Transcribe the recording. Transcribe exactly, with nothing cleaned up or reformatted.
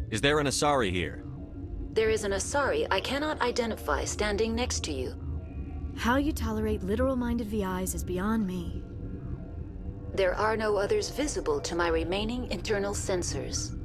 Is there an Asari here? There is an Asari I cannot identify standing next to you. How you tolerate literal-minded V Is is beyond me. There are no others visible to my remaining internal sensors.